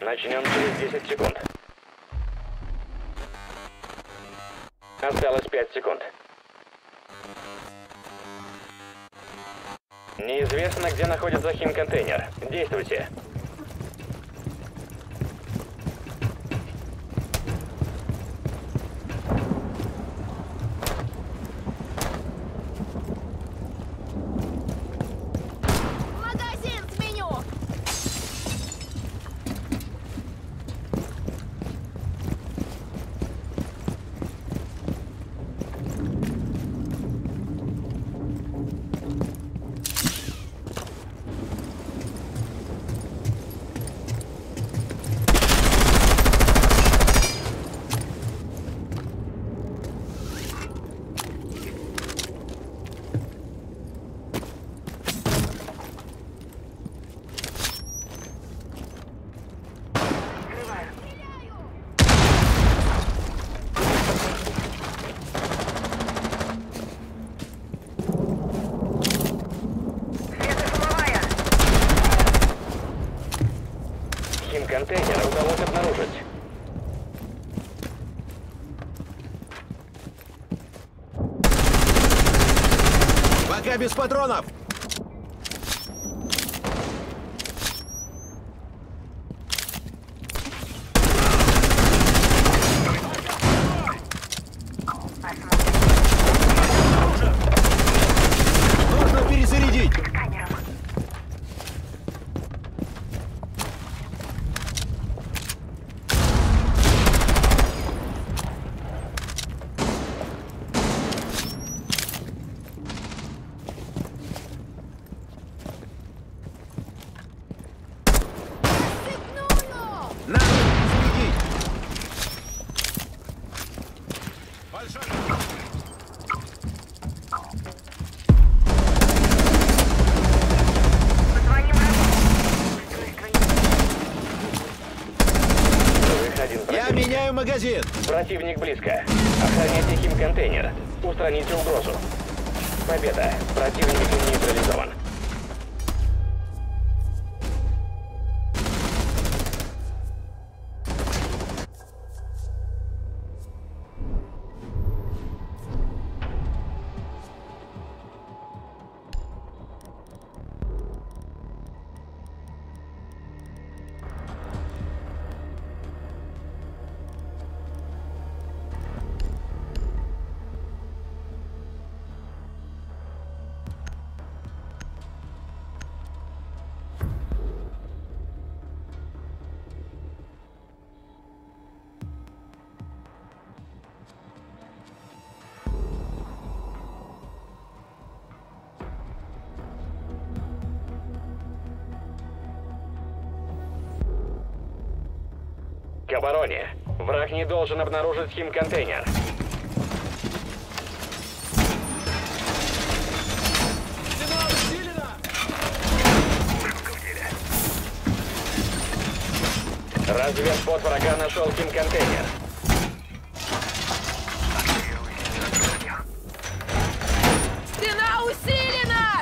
Начнем через 10 секунд. Осталось 5 секунд. Неизвестно, где находится химконтейнер. Действуйте. Магазин сменю! Химконтейнер удалось обнаружить. Пока без патронов! Нужно перезарядить! Надо перезарядить! Большой! Один Я противник. меняю магазин! Противник близко. Охраняйте химконтейнер. Устраните угрозу. Победа. Противник нейтрализован. К обороне. Враг не должен обнаружить химконтейнер. Разведбот врага нашел химконтейнер. Стена усилена!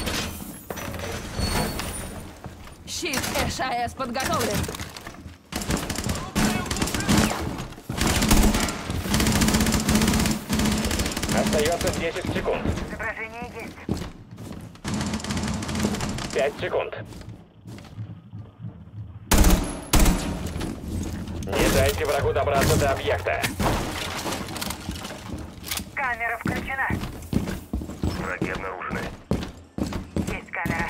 Щит ШАС подготовлен. Остается 10 секунд. Изображение есть. 5 секунд. Не дайте врагу добраться до объекта. Камера включена. Враги обнаружены. Есть камера.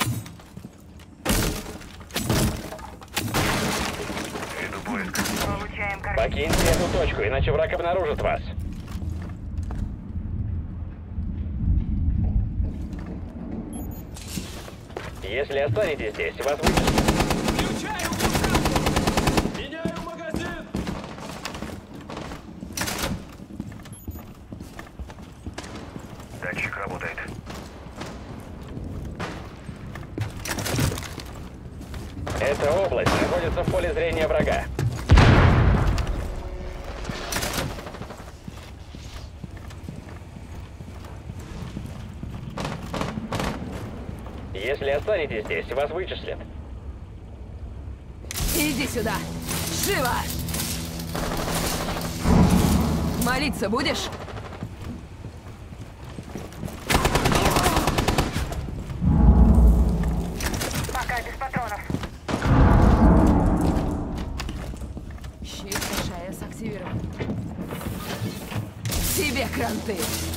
Веду поиск. Получаем картинку. Покиньте эту точку, иначе враг обнаружит вас. Если останетесь здесь, вас вычислят. Включаю глушилку! Меняю магазин! Датчик работает. Эта область находится в поле зрения врага. Если останетесь здесь, вас вычислят. Иди сюда. Живо! Молиться будешь? Пока без патронов. Щит ШАЭС активирован. Тебе кранты!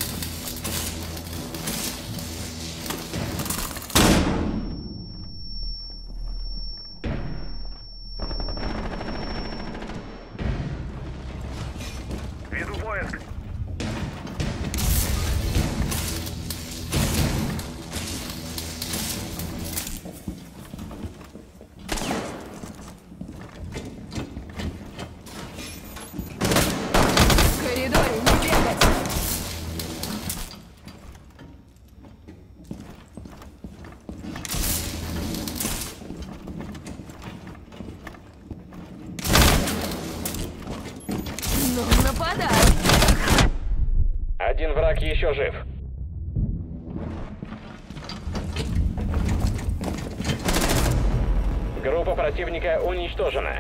Веду поиск. В коридоре не бегать! Ну, нападай! Один враг еще жив. Группа противника уничтожена.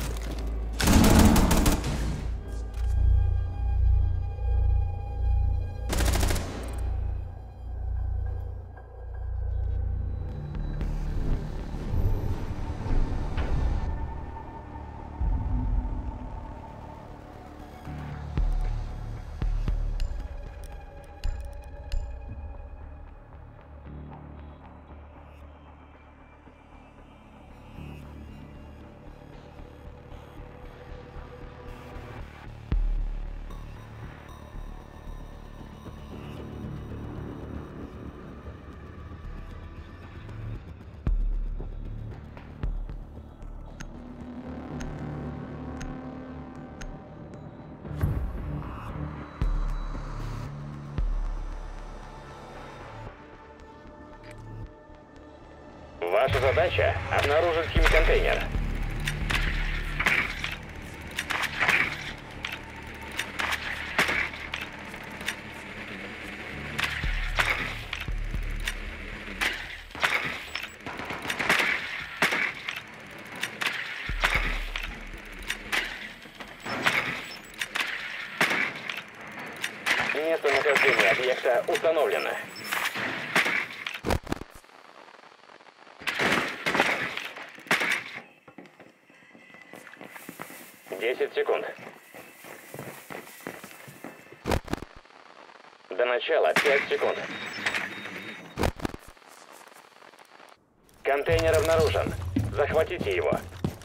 Ваша задача — обнаружить химконтейнер. Место нахождения объекта установлено. Десять секунд. До начала 5 секунд. Контейнер обнаружен. Захватите его.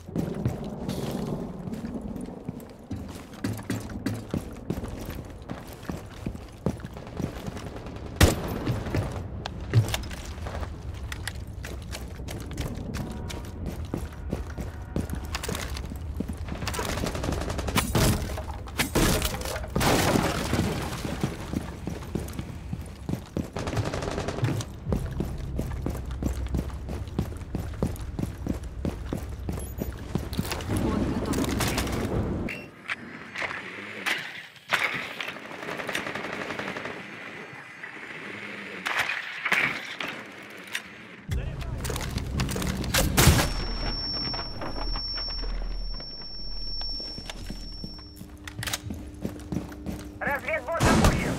Разведбот запущен.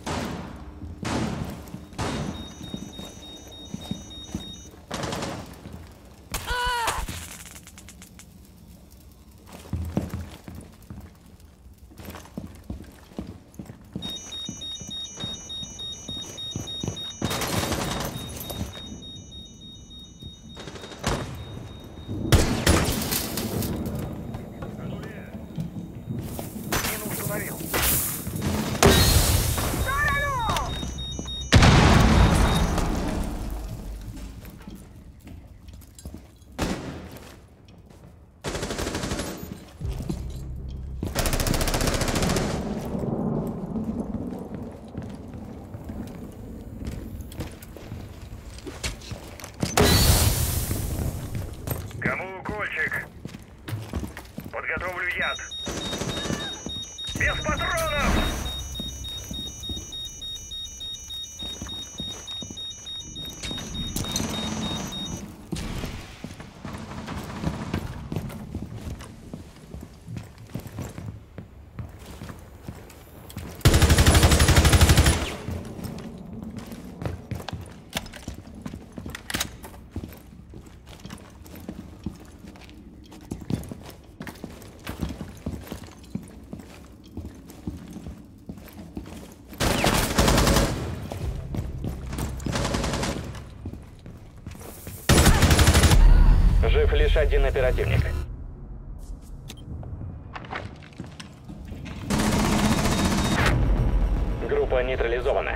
Мину установил. Кому укольчик? Подготовлю яд. Без патронов! лишь один оперативник. Группа нейтрализована.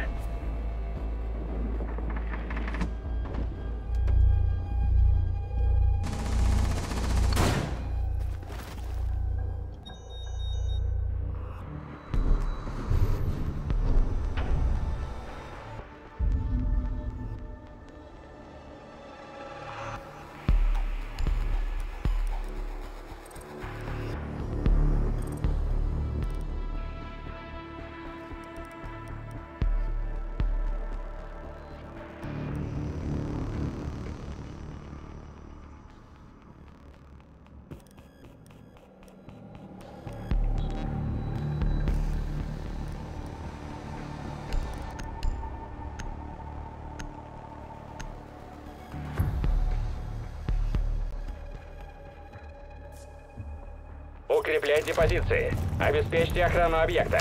Укрепляйте позиции. Обеспечьте охрану объекта.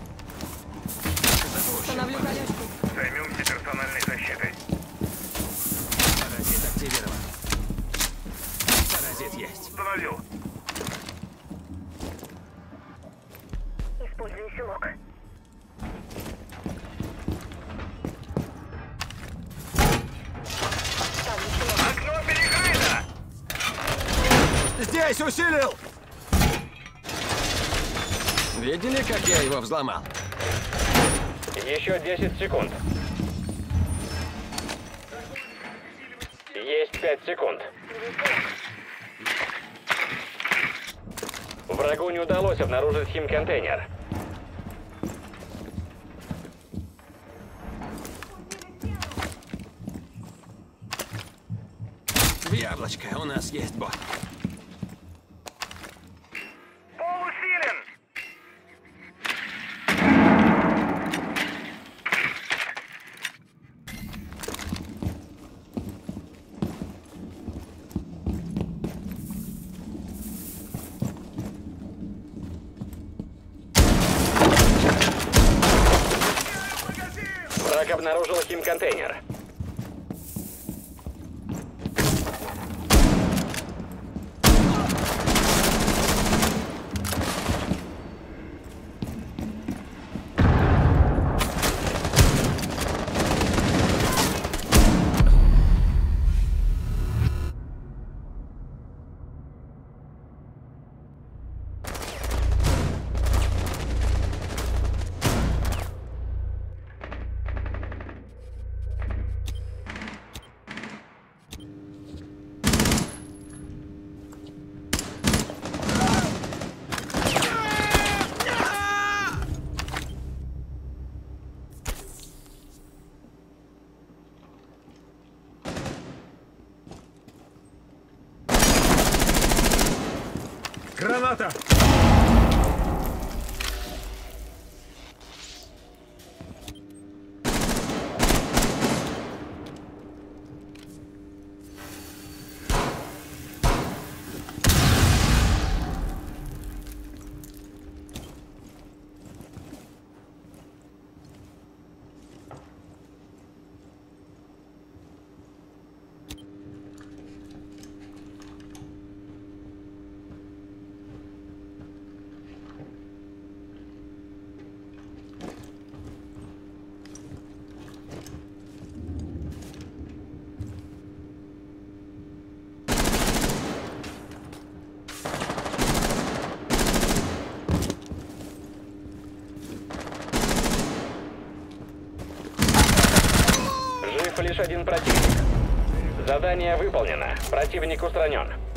Установлю колючку. Займемся персональной защитой. Паразит активирован. Паразит есть. Установил. Использую селок. Ставлю селок. Окно перекрыто! Здесь усилил! Видели, как я его взломал? Еще 10 секунд. Есть 5 секунд. Врагу не удалось обнаружить химконтейнер. В яблочко, у нас есть бот. Пол усилен! Враг обнаружил химконтейнер. Граната! Жив лишь один противник. Задание выполнено. Противник устранен.